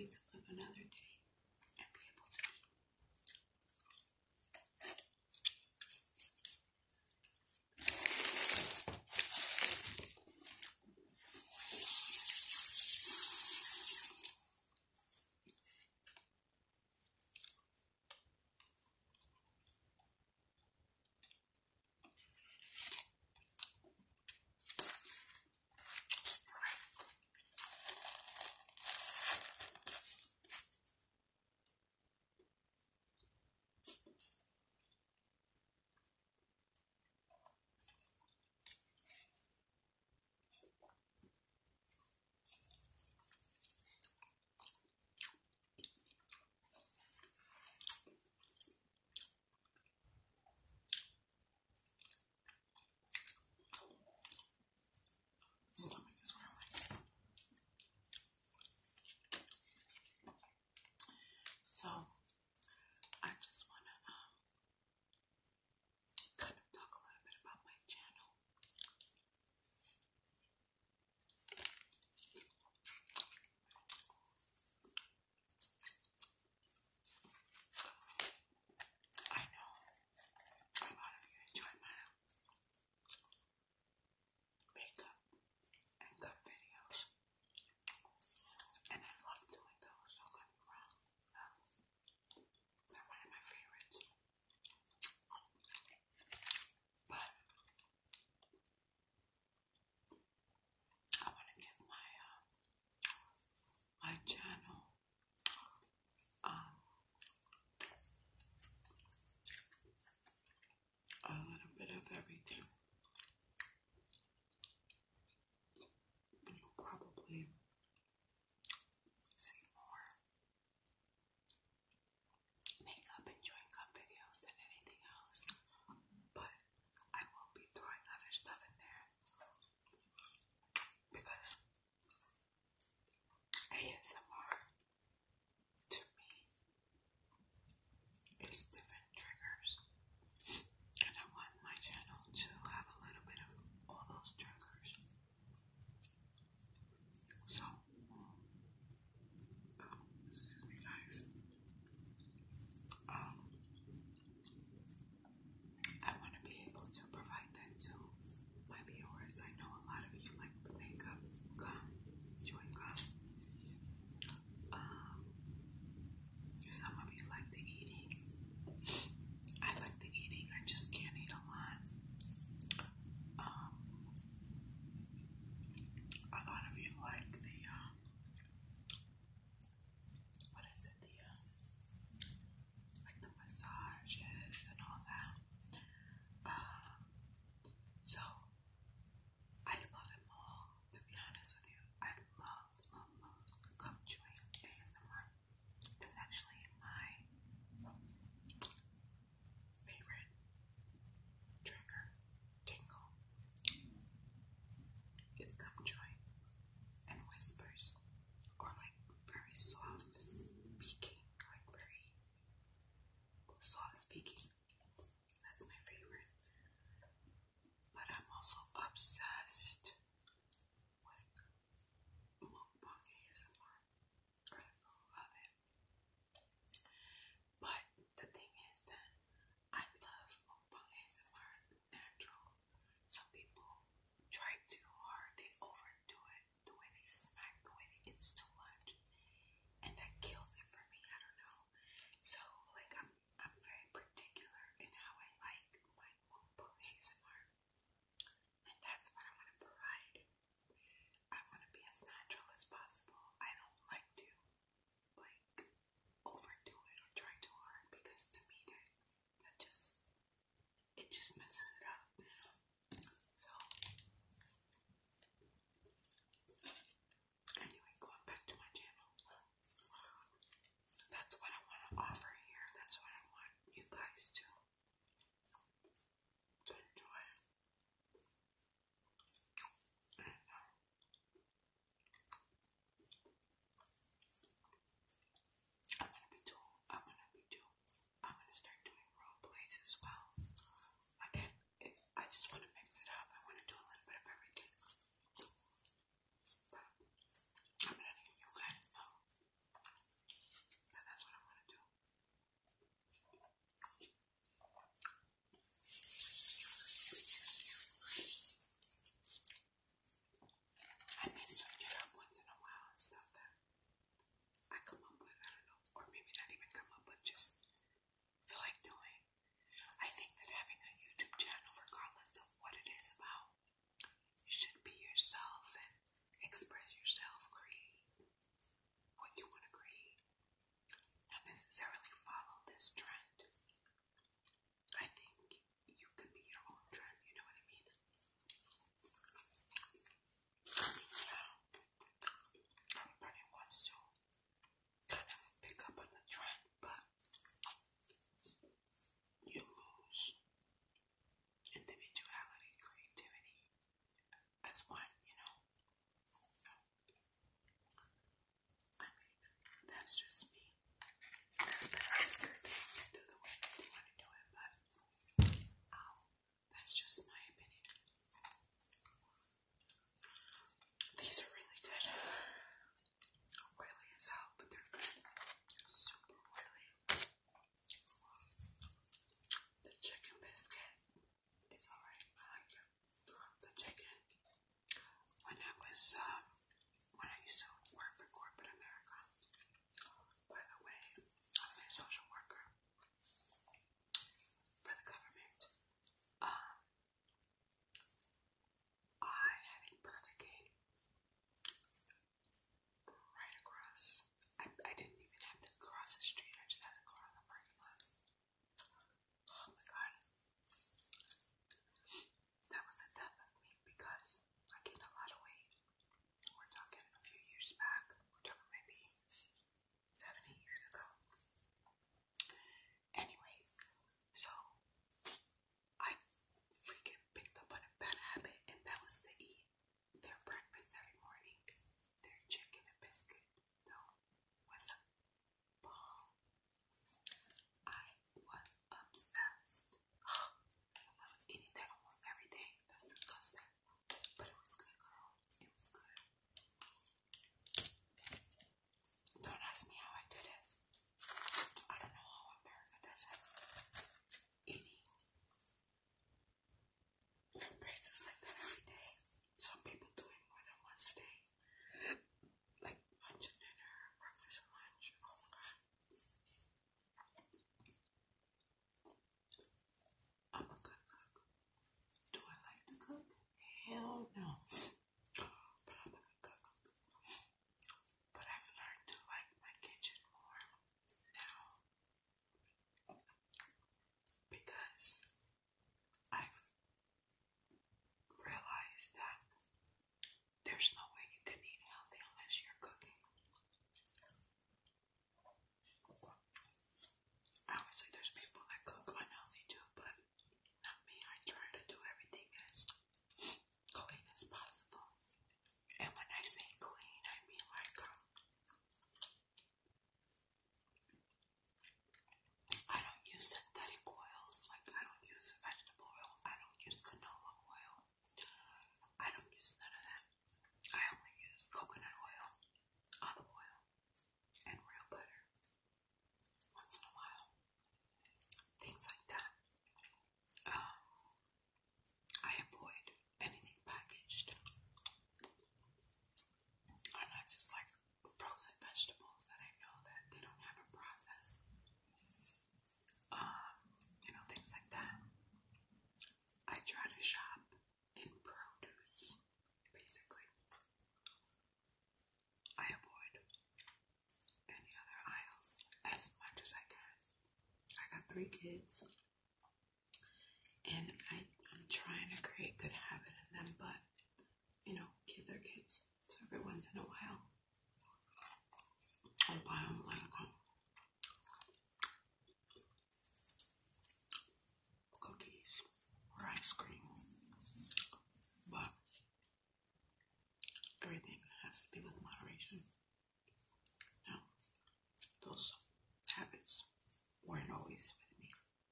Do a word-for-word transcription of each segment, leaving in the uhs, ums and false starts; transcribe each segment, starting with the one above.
wait to live another day and be able to eat. So, I just want to um, kind of talk a little bit about my channel. I know a lot of you enjoy my makeup and cut videos, and I love doing those, don't get me wrong. They're one of my favorites. But I want to give my uh, my channel um, a little bit of everything. You'll probably see more makeup and chewing gum videos than anything else, but I will be throwing other stuff in there because A S M R to me is different triggers, and I want my channel to necessarily follow this trend. I think you could be your own trend, you know what I mean? Yeah. Everybody wants to kind of pick up on the trend, but you lose individuality, creativity as one, you know? So, I mean, that's just me. Everybody has their thing and do the way that they want to do it, but um, that's just my opinion. These are really good. Oily as hell, but they're good. Super oily. The chicken biscuit is alright. I like it. The chicken. When I was, um, when I used to work for corporate America, by the way, I was a social worker for the government. Um, I had a Burger King right across. I, I didn't even have to cross the street. I just had to go on the parking lot. Oh my god. That was the death of me because I gained a lot of weight. We're talking a few years back. We're talking maybe seven, eight years ago. Anyways, so I freaking picked up on a bad habit, and that was to eat their breakfast every morning. Their chicken and biscuit. No, was a bomb. I was obsessed. I was eating that almost every day. That's disgusting. But it was good, girl. It was good. Don't ask me how I did it. I don't know how America does it. Eating from places like that every day. Some people do it more than once a day. Like lunch and dinner, breakfast and lunch. Oh my god. I'm a good cook. Do I like to cook? Hell no. But I'm a good cook. But I've learned to like my kitchen more now because I've realized that there's no way you can eat healthy unless you're cooking. Obviously, there's people that cook unhealthy too, but not me. I try to do everything as clean as possible. And when I say clean, I mean like um, I don't use synthetic oils. Like I don't use vegetable oil. I don't use canola oil. I don't use none of that. I only use coconut oil, olive oil, and real butter. Once in a while. Things like that. Um, I avoid anything packaged. Unless it's like frozen vegetables that I know that they don't have a process. Um, you know, things like that. I try to shop in produce, basically. I avoid any other aisles as much as I can. I got three kids, and I, I'm trying to create good habit in them, but, you know, kids are kids. So every once in a while, I'll buy them like um, cookies or ice cream. But everything has to be with moderation. No, those habits weren't always with me.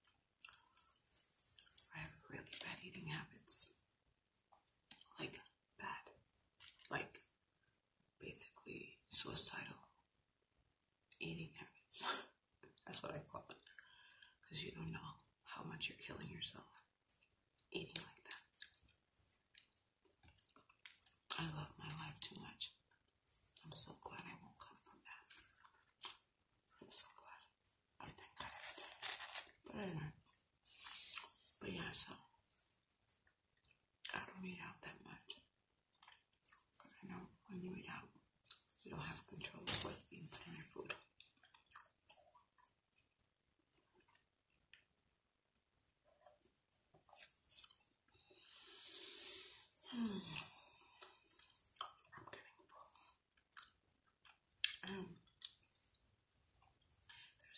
I have really bad eating habits. Like, bad. Like, basically suicidal eating habits. That's what I call it. Because you don't know how much you're killing yourself eating like that. I love my life too much. I'm so glad I woke up from that. I'm so glad. I thank God every day. But anyway. But yeah, so I don't eat out that much. Because I know when you eat out, you don't have control of what's being put in your food.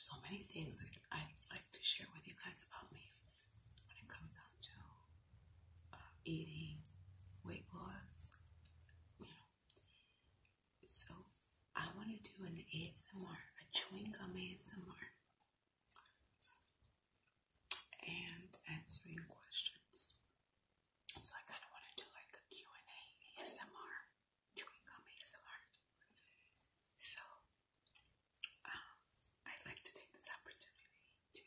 so many things that I'd like to share with you guys about me when it comes down to uh, eating, weight loss, you know. So I want to do an A S M R, a chewing gum A S M R, and answering questions. So I kind of want to do like a Q and A A S M R, chewing gum A S M R. So um, I'd like to take this opportunity to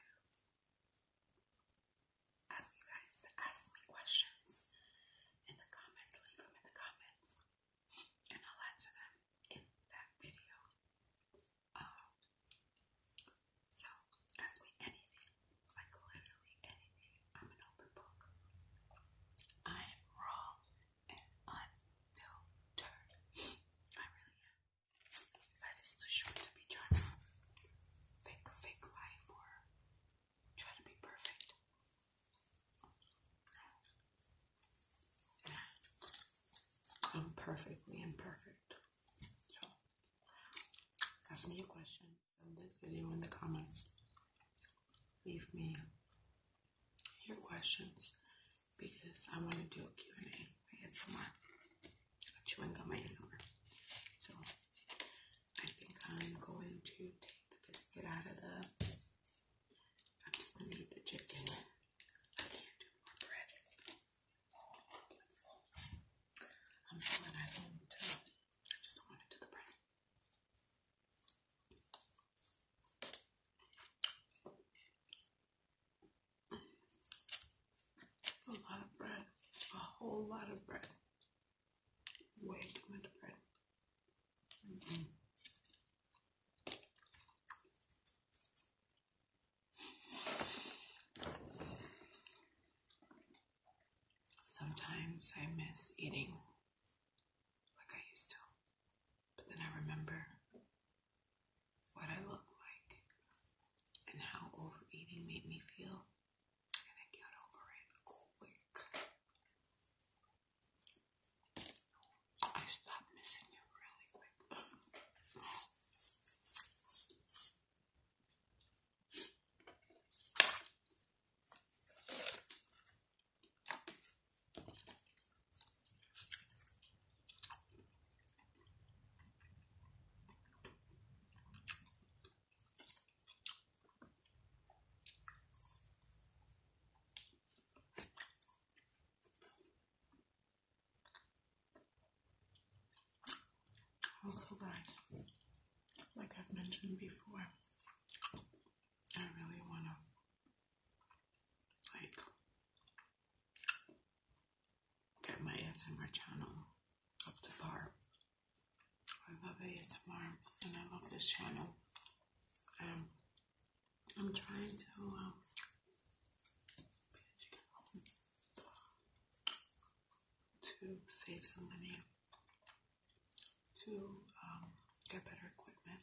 ask you guys to ask me questions in the comments. Leave them in the comments, and I'll answer them in that video. Um, so ask me anything, like literally anything. I'm an open book. I am raw and unfiltered. I really am. Life is too short to be trying to fake a fake life or try to be perfect. I'm perfectly imperfect. So ask me a question in this video in the comments. Leave me your questions because I want to do a Q and A A S M R, a chewing gum A S M R. So I think I'm going to take the biscuit out of the, I'm just going to eat the chicken. I can't do more bread. I'm full and I don't, uh, I just don't want to do the bread. A lot of bread, a whole lot of bread, way too much bread. Mm-hmm. Sometimes I miss eating like I used to, but then I remember what I look like and how overeating made me feel, and I get over it quick. I stopped missing it really quick. Also, guys, like I've mentioned before, I really want to, like, get my A S M R channel up to par. I love A S M R, and I love this channel. Um, I'm trying to, um, to save some money, to um, get better equipment.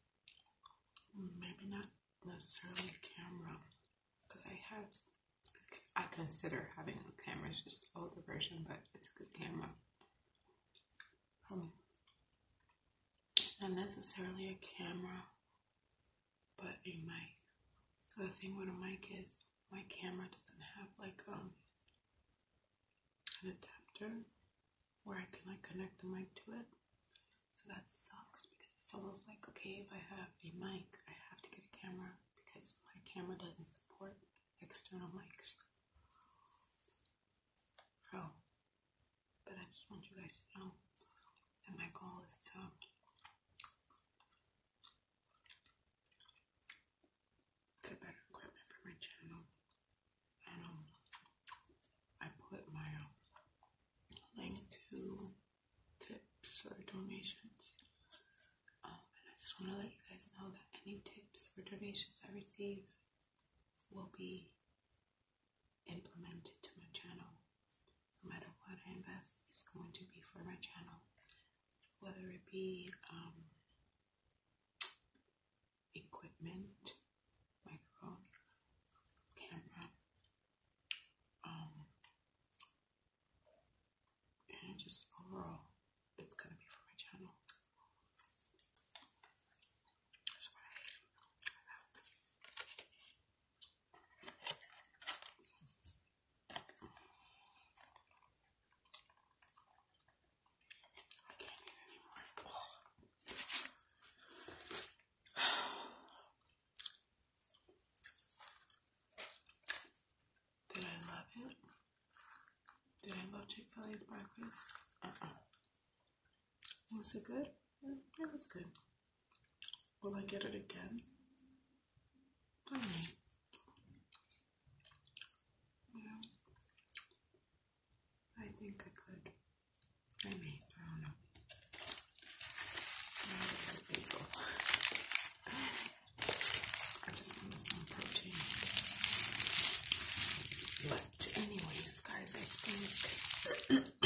Maybe not necessarily a camera, because I have, I consider having a camera. It's just the older version, but it's a good camera. Um, not necessarily a camera, but a mic. The thing with a mic is my camera doesn't have like um an adapter where I can like connect the mic to it. So that sucks because it's almost like, okay, if I have a mic, I have to get a camera because my camera doesn't support external mics. So, but I just want you guys to know that my goal is to get better equipment for my channel. And um, I put my uh, link to tips or donations. Um, and I just want to let you guys know that any tips or donations I receive will be implemented to my channel. No matter what I invest, it's going to be for my channel. Whether it be um, equipment, microphone, camera, um, and just overall, it's going to be for my channel. That's what I have. Chick Fil A breakfast. Uh-uh. Was it good? It was good. Will I get it again? I mean, yeah. I think I could. I mean, I don't know. I bagel. I just wanted some protein. But anyways, guys, I think